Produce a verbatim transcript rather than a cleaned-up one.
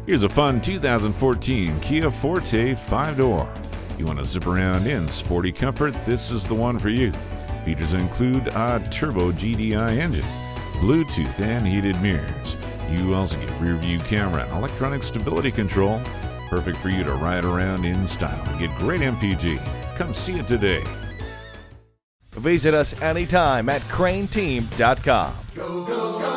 Here's a fun two thousand fourteen Kia Forte five door. You want to zip around in sporty comfort? This is the one for you. Features include a turbo G D I engine, Bluetooth and heated mirrors. You also get rear view camera and electronic stability control. Perfect for you to ride around in style and get great M P G. Come see it today. Visit us anytime at crain team dot com. Go, go, go.